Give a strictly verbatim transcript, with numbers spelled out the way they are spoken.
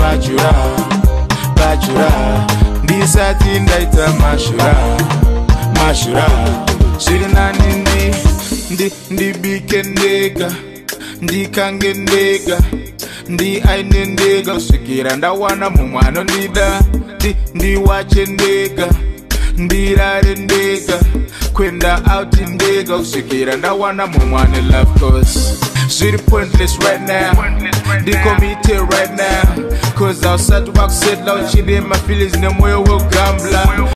bachura bachura ndisati ndaita mashura mashura zviri nani ndi ndi ndibike ndega ndikange ndega ndi aine ndega kusvikira ndawana mumwe anondida ndi ndiwache ndega ndirare ndega kwenda out ndega kusvikira ndawana mumwe ane love cause zviri pointless right now ndikomite right now cause outside wakusetla uchine my feelings nemoyo wegambla